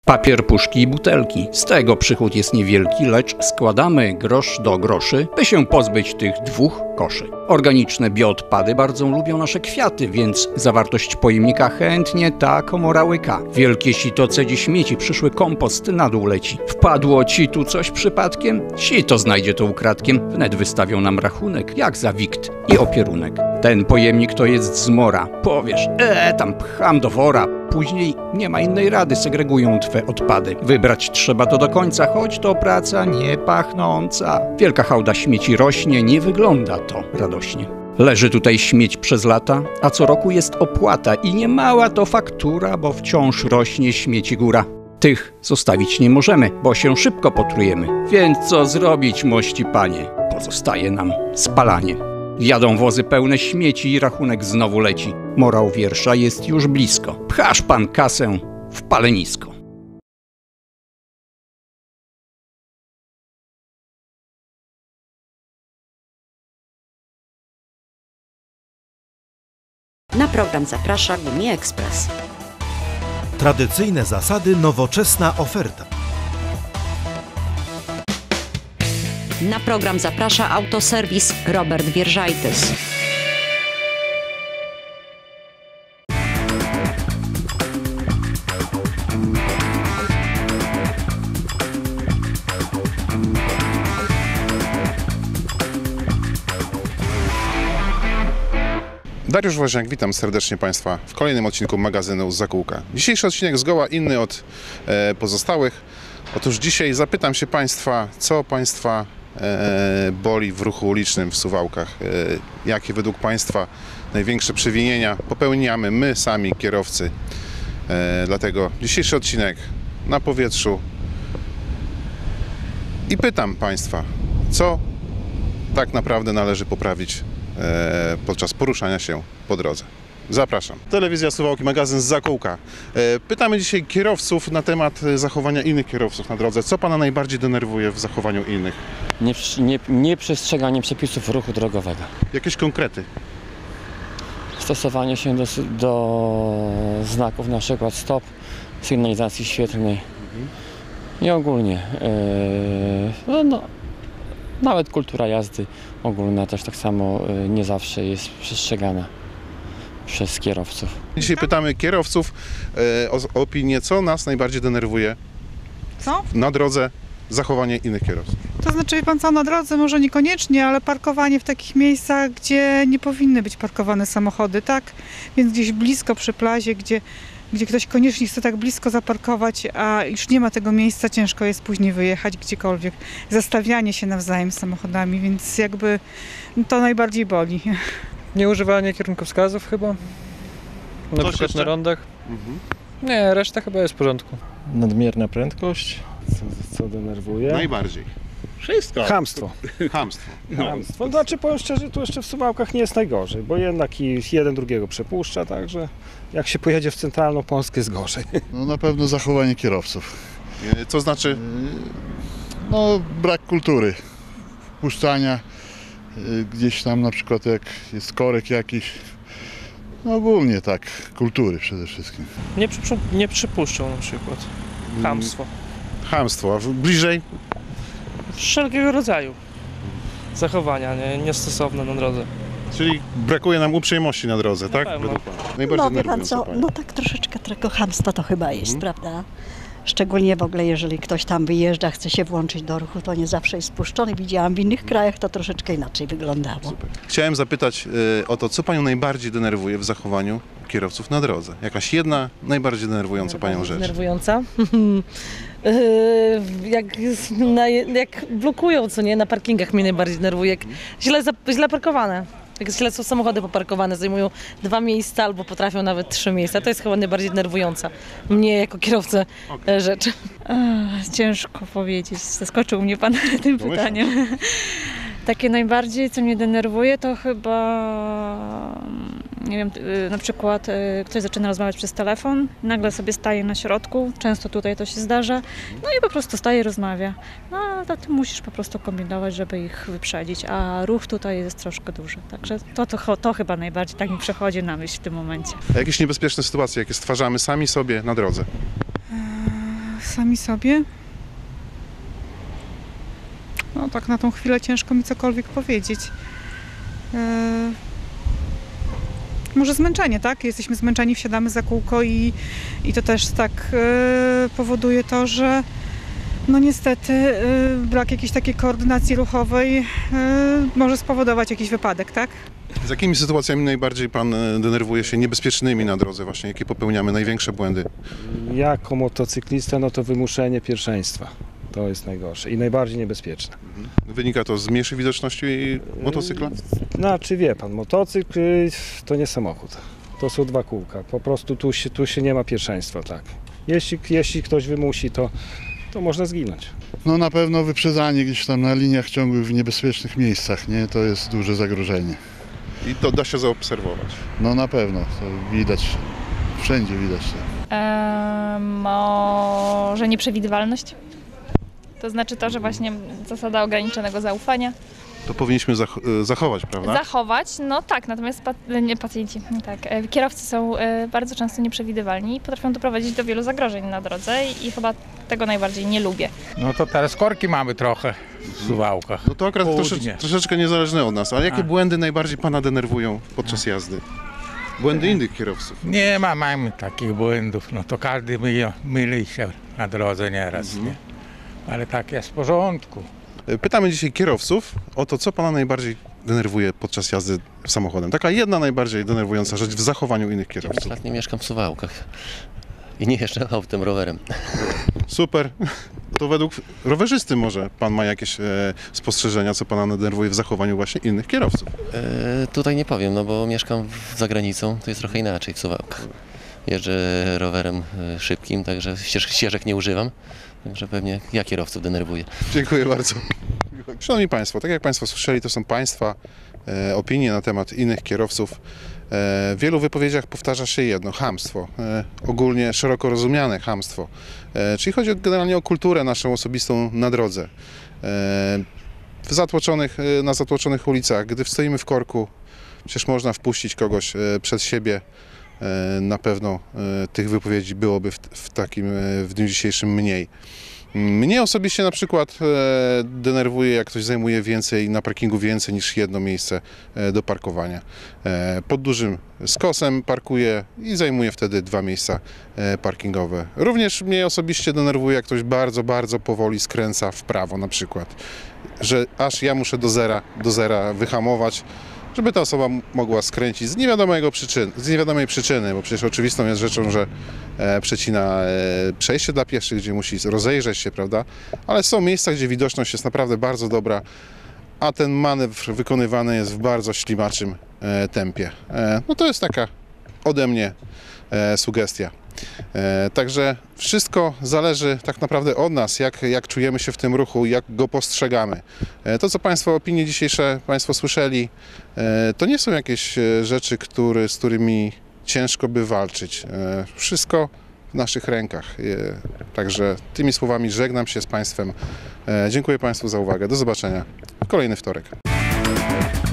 Papier, puszki i butelki. Z tego przychód jest niewielki, lecz składamy grosz do groszy, by się pozbyć tych 2 koszy. Organiczne bioodpady bardzo lubią nasze kwiaty, więc zawartość pojemnika chętnie ta komora łyka. Wielkie sitoce dziś śmieci, przyszły kompost na dół leci. Wpadło ci tu coś przypadkiem? Sito znajdzie to ukradkiem. Wnet wystawią nam rachunek, jak za wikt i opierunek. Ten pojemnik to jest zmora. Powiesz, tam pcham do wora. Później nie ma innej rady, segregują twe odpady. Wybrać trzeba to do końca, choć to praca niepachnąca. Wielka hałda śmieci rośnie, nie wygląda to radośnie. Leży tutaj śmieć przez lata, a co roku jest opłata i niemała to faktura, bo wciąż rośnie śmieci góra. Tych zostawić nie możemy, bo się szybko potrujemy. Więc co zrobić, mości panie? Pozostaje nam spalanie. Jadą wozy pełne śmieci i rachunek znowu leci. Morał wiersza jest już blisko. Pchasz pan kasę w palenisko. Na program zaprasza Gumi Ekspres. Tradycyjne zasady, nowoczesna oferta. Na program zaprasza autoserwis Robert Wierzajtys. Dariusz Woźniak, witam serdecznie Państwa w kolejnym odcinku magazynu Zakółka. Dzisiejszy odcinek zgoła inny od pozostałych. Otóż dzisiaj zapytam się Państwa, co Państwa boli w ruchu ulicznym w Suwałkach. Jakie według Państwa największe przewinienia popełniamy my sami, kierowcy. Dlatego dzisiejszy odcinek na powietrzu. I pytam Państwa, co tak naprawdę należy poprawić podczas poruszania się po drodze. Zapraszam. Telewizja Suwałki, magazyn z Zakółka. Pytamy dzisiaj kierowców na temat zachowania innych kierowców na drodze. Co Pana najbardziej denerwuje w zachowaniu innych? Nieprzestrzeganie przepisów ruchu drogowego. Jakieś konkrety? Stosowanie się do znaków, na przykład stop, sygnalizacji świetlnej. I ogólnie nawet kultura jazdy ogólna też tak samo nie zawsze jest przestrzegana przez kierowców. Dzisiaj pytamy kierowców o opinię, co nas najbardziej denerwuje na drodze, zachowanie innych kierowców. To znaczy, wie pan co, na drodze może niekoniecznie, ale parkowanie w takich miejscach, gdzie nie powinny być parkowane samochody, tak? Więc gdzieś blisko przy plazie, gdzie ktoś koniecznie chce tak blisko zaparkować, a już nie ma tego miejsca, ciężko jest później wyjechać gdziekolwiek. Zastawianie się nawzajem samochodami, więc jakby to najbardziej boli. Nieużywanie kierunkowskazów chyba, na przykład na rondach. Nie, reszta chyba jest w porządku. Nadmierna prędkość, co denerwuje. Najbardziej. Wszystko. Chamstwo. Chamstwo. Chamstwo. Znaczy, powiem szczerze, tu jeszcze w Suwałkach nie jest najgorzej, bo jednak i jeden drugiego przepuszcza, także jak się pojedzie w centralną Polskę jest gorzej. No na pewno zachowanie kierowców. Co znaczy? No brak kultury. Puszczania gdzieś tam na przykład jak jest korek jakiś. No ogólnie tak, kultury przede wszystkim. Nie przypuszczą na przykład. Chamstwo. Chamstwo, a bliżej? Wszelkiego rodzaju zachowania niestosowne na drodze. Czyli brakuje nam uprzejmości na drodze, tak? Najbardziej wie pan co, no tak troszeczkę tego chamstwa to chyba jest, prawda? Szczególnie w ogóle, jeżeli ktoś tam wyjeżdża, chce się włączyć do ruchu, to nie zawsze jest spuszczony. Widziałam w innych krajach, to troszeczkę inaczej wyglądało. Super. Chciałem zapytać o to, co Panią najbardziej denerwuje w zachowaniu kierowców na drodze? Jakaś jedna najbardziej denerwująca Panią rzecz? Denerwująca? Jak blokują, co nie, na parkingach mnie najbardziej denerwuje. Źle parkowane. Jak źle są samochody poparkowane, zajmują 2 miejsca albo potrafią nawet 3 miejsca. To jest chyba najbardziej denerwująca mnie jako kierowcę rzecz. Ciężko powiedzieć. Zaskoczył mnie pan tym pytaniem. Takie najbardziej, co mnie denerwuje, to chyba, nie wiem, na przykład ktoś zaczyna rozmawiać przez telefon, nagle sobie staje na środku, często tutaj to się zdarza, no i po prostu staje i rozmawia. No to ty musisz po prostu kombinować, żeby ich wyprzedzić, a ruch tutaj jest troszkę duży. Także to chyba najbardziej tak mi przychodzi na myśl w tym momencie. A jakieś niebezpieczne sytuacje, jakie stwarzamy sami sobie na drodze? sami sobie. No tak na tą chwilę ciężko mi cokolwiek powiedzieć. Może zmęczenie, tak? Jesteśmy zmęczeni, wsiadamy za kółko i to też tak powoduje to, że no niestety brak jakiejś takiej koordynacji ruchowej może spowodować jakiś wypadek, tak? Z jakimi sytuacjami najbardziej pan denerwuje się niebezpiecznymi na drodze właśnie? Jakie popełniamy największe błędy? Jako motocyklista, no to wymuszenie pierwszeństwa. To jest najgorsze i najbardziej niebezpieczne. Wynika to z mniejszej widoczności motocykla? Znaczy wie pan, motocykl to nie samochód. To są dwa kółka. Po prostu tu się nie ma pierwszeństwa, tak. Jeśli ktoś wymusi, to można zginąć. No na pewno wyprzedzanie gdzieś tam na liniach ciągłych w niebezpiecznych miejscach, nie? To jest duże zagrożenie. I to da się zaobserwować? No na pewno, to widać, wszędzie widać to. Może nieprzewidywalność. To znaczy to, że właśnie zasada ograniczonego zaufania. To powinniśmy zachować, prawda? Zachować, no tak, natomiast pacjenci, tak, kierowcy są bardzo często nieprzewidywalni i potrafią doprowadzić do wielu zagrożeń na drodze i chyba tego najbardziej nie lubię. No to teraz korki mamy trochę w Suwałkach. No to akurat troszeczkę niezależne od nas, ale jakie błędy najbardziej pana denerwują podczas jazdy? Błędy innych kierowców? Nie mamy takich błędów, no to każdy myli się na drodze nieraz, nie? Ale tak jest w porządku. Pytamy dzisiaj kierowców o to, co pana najbardziej denerwuje podczas jazdy samochodem. Taka jedna najbardziej denerwująca rzecz w zachowaniu innych kierowców. Ostatnio mieszkam w Suwałkach i nie jeżdżę autem, rowerem. Super. To według rowerzysty może pan ma jakieś spostrzeżenia, co pana denerwuje w zachowaniu właśnie innych kierowców? Tutaj nie powiem, no bo mieszkam za granicą, to jest trochę inaczej w Suwałkach. Jeżdżę rowerem szybkim, także ścieżek nie używam. Także pewnie ja kierowców denerwuję. Dziękuję bardzo. Szanowni Państwo, tak jak Państwo słyszeli, to są Państwa opinie na temat innych kierowców. W wielu wypowiedziach powtarza się jedno, chamstwo. Ogólnie szeroko rozumiane chamstwo. Czyli chodzi generalnie o kulturę naszą osobistą na drodze. Na zatłoczonych ulicach, gdy stoimy w korku, przecież można wpuścić kogoś przed siebie. Na pewno tych wypowiedzi byłoby w dniu dzisiejszym mniej. Mnie osobiście na przykład denerwuje, jak ktoś zajmuje na parkingu więcej niż jedno miejsce do parkowania. Pod dużym skosem parkuje i zajmuje wtedy 2 miejsca parkingowe. Również mnie osobiście denerwuje, jak ktoś bardzo, bardzo powoli skręca w prawo na przykład. Że aż ja muszę do zera wyhamować, żeby ta osoba mogła skręcić z niewiadomej przyczyny, bo przecież oczywistą jest rzeczą, że przecina przejście dla pieszych, gdzie musi rozejrzeć się, prawda? Ale są miejsca, gdzie widoczność jest naprawdę bardzo dobra, a ten manewr wykonywany jest w bardzo ślimaczym tempie. No to jest taka ode mnie sugestia. Także wszystko zależy tak naprawdę od nas, jak czujemy się w tym ruchu, jak go postrzegamy. To, co opinie dzisiejsze Państwo słyszeli, to nie są jakieś rzeczy, z którymi ciężko by walczyć. Wszystko w naszych rękach. Także tymi słowami żegnam się z Państwem. Dziękuję Państwu za uwagę. Do zobaczenia w kolejny wtorek.